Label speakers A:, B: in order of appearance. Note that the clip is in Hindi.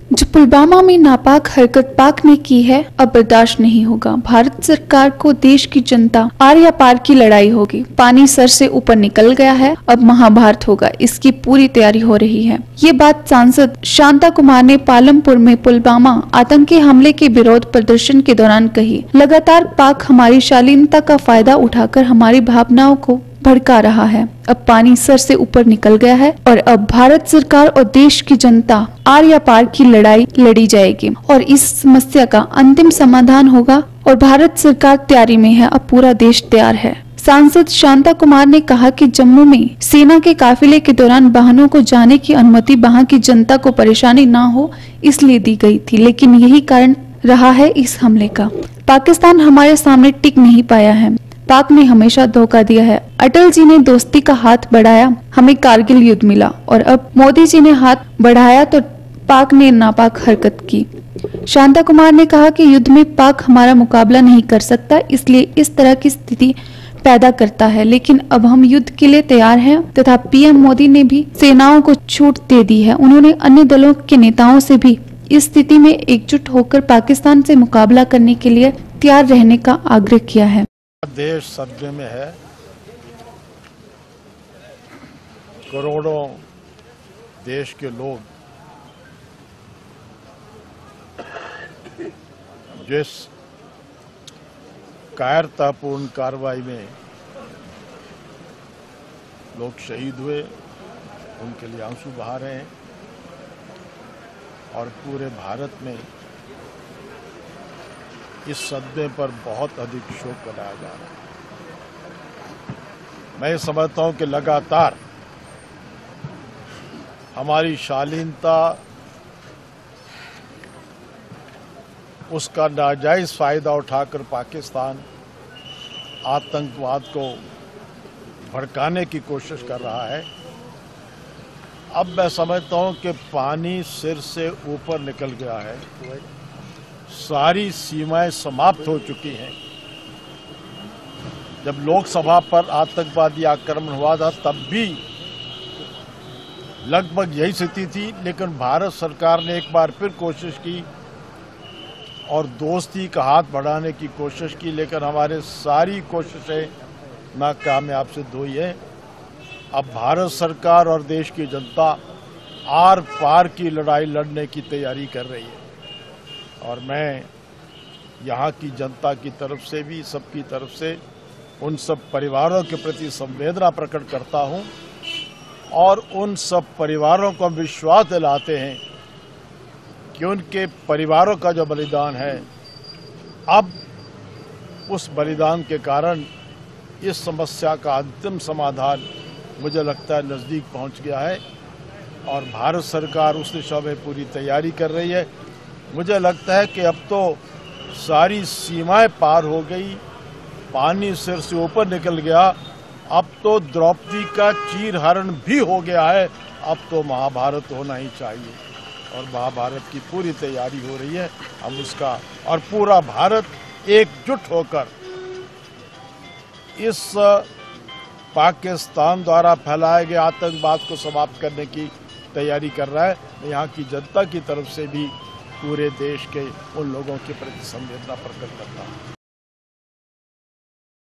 A: जो पुलवामा में नापाक हरकत पाक ने की है अब बर्दाश्त नहीं होगा। भारत सरकार को देश की जनता आर या पार की लड़ाई होगी। पानी सर से ऊपर निकल गया है, अब महाभारत होगा, इसकी पूरी तैयारी हो रही है। ये बात सांसद शांता कुमार ने पालमपुर में पुलवामा आतंकी हमले के विरोध प्रदर्शन के दौरान कही। लगातार पाक हमारी शालीनता का फायदा उठाकर हमारी भावनाओं को भड़का रहा है। अब पानी सर से ऊपर निकल गया है और अब भारत सरकार और देश की जनता आर या पार की लड़ाई लड़ी जाएगी और इस समस्या का अंतिम समाधान होगा और भारत सरकार तैयारी में है। अब पूरा देश तैयार है। सांसद शांता कुमार ने कहा कि जम्मू में सेना के काफिले के दौरान वाहनों को जाने की अनुमति वहां की जनता को परेशानी न हो इसलिए दी गई थी, लेकिन यही कारण रहा है इस हमले का। पाकिस्तान हमारे सामने टिक नहीं पाया है। पाक ने हमेशा धोखा दिया है। अटल जी ने दोस्ती का हाथ बढ़ाया, हमें कारगिल युद्ध मिला और अब मोदी जी ने हाथ बढ़ाया तो पाक ने नापाक हरकत की। शांता कुमार ने कहा कि युद्ध में पाक हमारा मुकाबला नहीं कर सकता, इसलिए इस तरह की स्थिति पैदा करता है, लेकिन अब हम युद्ध के लिए तैयार हैं तथा पीएम मोदी ने भी सेनाओं को छूट दे दी है। उन्होंने अन्य दलों के नेताओं से भी इस स्थिति में एकजुट होकर पाकिस्तान से मुकाबला करने के लिए तैयार रहने का आग्रह किया है।
B: देश सदमे में है। करोड़ों देश के लोग जिस कायरतापूर्ण कार्रवाई में लोग शहीद हुए उनके लिए आंसू बहा रहे हैं और पूरे भारत में इस सदमे पर बहुत अधिक शोक मनाया जा रहा है। मैं समझता हूं कि लगातार हमारी शालीनता उसका नाजायज फायदा उठाकर पाकिस्तान आतंकवाद को भड़काने की कोशिश कर रहा है। अब मैं समझता हूं कि पानी सिर से ऊपर निकल गया है, सारी सीमाएं समाप्त हो चुकी हैं। जब लोकसभा पर आतंकवादी आक्रमण हुआ था तब भी लगभग यही स्थिति थी, लेकिन भारत सरकार ने एक बार फिर कोशिश की और दोस्ती का हाथ बढ़ाने की कोशिश की, लेकिन हमारे सारी कोशिशें नाकामयाब सिद्ध हुई है। अब भारत सरकार और देश की जनता आर पार की लड़ाई लड़ने की तैयारी कर रही है और मैं यहाँ की जनता की तरफ से भी सबकी तरफ से उन सब परिवारों के प्रति संवेदना प्रकट करता हूँ और उन सब परिवारों को विश्वास दिलाते हैं कि उनके परिवारों का जो बलिदान है, अब उस बलिदान के कारण इस समस्या का अंतिम समाधान मुझे लगता है नज़दीक पहुँच गया है और भारत सरकार उस दिशा में पूरी तैयारी कर रही है। मुझे लगता है कि अब तो सारी सीमाएं पार हो गई, पानी सिर से ऊपर निकल गया, अब तो द्रौपदी का चीरहरण भी हो गया है। अब तो महाभारत होना ही चाहिए और महाभारत की पूरी तैयारी हो रही है। हम उसका और पूरा भारत एकजुट होकर इस पाकिस्तान द्वारा फैलाए गए आतंकवाद को समाप्त करने की तैयारी कर रहा है। यहाँ की जनता की तरफ से भी पूरे देश के उन लोगों के प्रति संवेदना प्रकट करता हूं।